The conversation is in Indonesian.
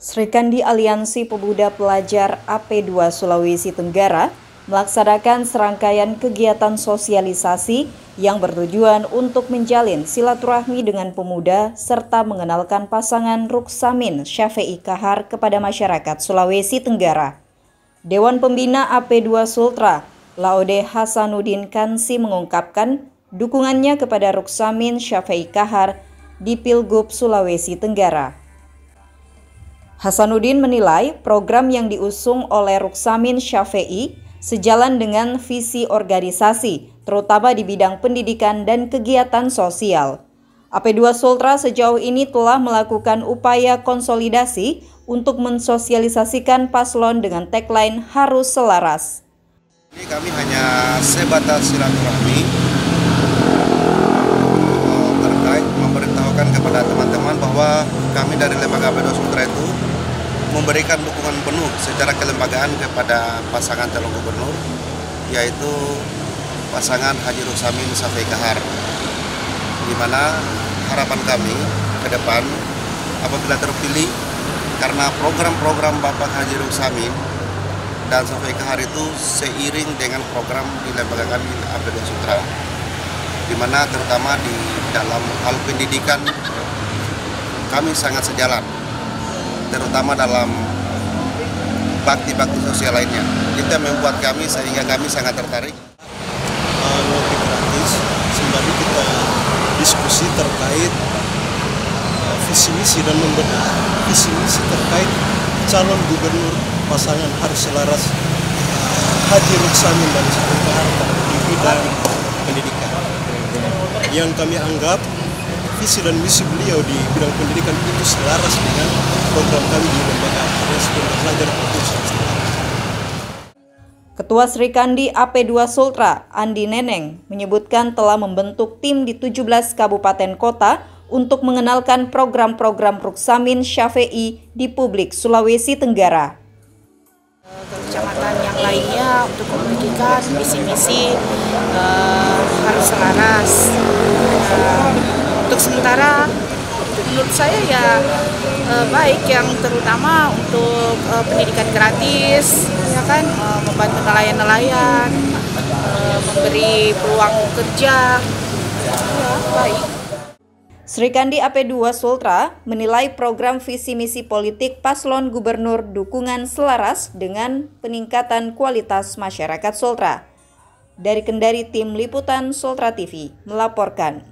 Sri Kandi Aliansi Pemuda Pelajar AP2 Sulawesi Tenggara melaksanakan serangkaian kegiatan sosialisasi yang bertujuan untuk menjalin silaturahmi dengan pemuda serta mengenalkan pasangan Ruksamin Syafi'i Kahar kepada masyarakat Sulawesi Tenggara. Dewan Pembina AP2 Sultra, Laude Hasanuddin Kansi mengungkapkan dukungannya kepada Ruksamin Syafi'i Kahar di Pilgub Sulawesi Tenggara. Hasanuddin menilai program yang diusung oleh Ruksamin Syafi'i sejalan dengan visi organisasi, terutama di bidang pendidikan dan kegiatan sosial. AP2 Sultra sejauh ini telah melakukan upaya konsolidasi untuk mensosialisasikan paslon dengan tagline harus selaras. Ini kami hanya sebatas silaturahmi terkait memberitahukan kepada teman-teman bahwa kami dari lembaga AP2 Sultra itu memberikan dukungan penuh secara kelembagaan kepada pasangan calon gubernur, yaitu pasangan Haji Ruksamin Syafi'i Kahar, di mana harapan kami ke depan apabila terpilih, karena program-program Bapak Haji Ruksamin dan Syafi'i Kahar itu seiring dengan program di lembaga kami AP2 Sultra, di mana terutama di dalam hal pendidikan kami sangat sejalan, terutama dalam bakti-bakti sosial lainnya. Itu yang membuat kami sehingga kami sangat tertarik. Ngopi gratis, sembari kita diskusi terkait visi misi dan membedah visi misi terkait calon gubernur pasangan harus selaras Haji Ruksamin dan Syafi'i Kahar di bidang pendidikan. Yang kami anggap visi dan misi beliau di bidang pendidikan itu selaras dengan program kami di lembaga pelajar Provinsi. Ketua Sri Kandi AP2 Sultra, Andi Neneng, menyebutkan telah membentuk tim di 17 kabupaten kota untuk mengenalkan program-program Ruksamin Syafi'i di publik Sulawesi Tenggara. Kecamatan yang lainnya untuk membagikan visi-misi harus selaras. Untuk sementara menurut saya ya baik, yang terutama untuk pendidikan gratis, ya kan, membantu nelayan-nelayan, memberi peluang kerja, ya, baik. Sri Kandi AP2 Sultra menilai program visi misi politik paslon gubernur dukungan selaras dengan peningkatan kualitas masyarakat Sultra. Dari Kendari, tim liputan Sultra TV melaporkan.